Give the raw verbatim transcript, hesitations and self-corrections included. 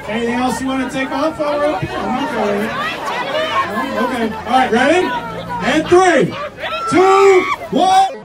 Anything else you want to take off while we're up here? I'm okay with it. Okay. All right, ready? And three, two, one.